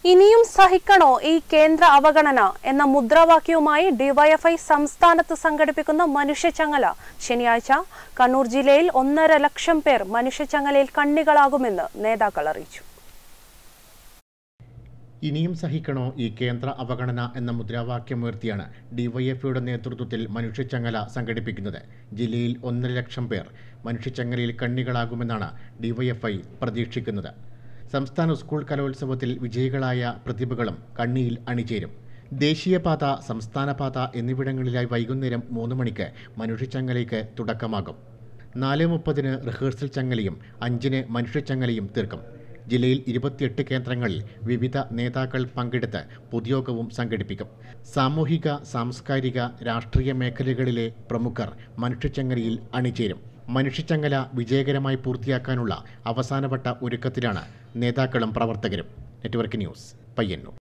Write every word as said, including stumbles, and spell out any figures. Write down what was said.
ഇനിയും സഹിക്കണോ ഈ കേന്ദ്ര അവഗണന എന്ന മുദ്രാവാക്യവുമായി ഡിവൈഎഫ്ഐ സംസ്ഥാനത്ത് സംഘടിപ്പിക്കുന്ന മനുഷ്യച്ചങ്ങല ശനിയാഴ്ച കണ്ണൂർ ജില്ലയിൽ ഒന്നര ലക്ഷം പേർ മനുഷ്യച്ചങ്ങലയിൽ കണ്ണികളാകുമെന്ന് നേതാക്കൾ അറിയിച്ചു. ഇനിയും സഹിക്കണോ ഈ കേന്ദ്ര അവഗണന എന്ന മുദ്രാവാക്യമുയർത്തിയാണ് ഡിവൈഎഫ്ഐയുടെ നേതൃത്വത്തിൽ മനുഷ്യച്ചങ്ങല സംഘടിപ്പിക്കുന്നത്. ജില്ലയിൽ ഒന്നര ലക്ഷം പേർ മനുഷ്യച്ചങ്ങലയിൽ കണ്ണികളാകുമെന്നാണ് ഡിവൈഎഫ്ഐ പ്രതീക്ഷിക്കുന്നത്. സംസ്ഥാന സ്കൂൾ കലോത്സവത്തിൽ വിജയികളായ പ്രതിഭകളും കണ്ണിയിൽ അണിചേരും. ദേശീയപാത, സംസ്ഥാനപാത എന്നിവിടങ്ങളിലായി വൈകുന്നേരം മൂന്ന് മണിക്ക് മനുഷ്യച്ചങ്ങലയ്ക്ക് തുടക്കമാകും. നാല് മുപ്പതിന് റിഹേഴ്സൽ ചങ്ങലയും അഞ്ചിന് മനുഷ്യച്ചങ്ങലയും തീർക്കും. ജില്ലയിൽ ഇരുപത്തിയെട്ട് കേന്ദ്രങ്ങളിൽ വിവിധ നേതാക്കൾ പങ്കെടുത്ത് പൊതുയോഗവും സംഘടിപ്പിക്കും. സാമൂഹിക, സാംസ്കാരിക, രാഷ്ട്രീയ മേഖലകളിലെ പ്രമുഖർ മനുഷ്യച്ചങ്ങലയിൽ അണിചേരും. മനുഷ്യച്ചങ്ങല വിജയകരമായി പൂർത്തിയാക്കാനുള്ള അവസാനവട്ട ഒരുക്കത്തിലാണ് നേതാക്കളും പ്രവർത്തകരും. Network news, Payyanur.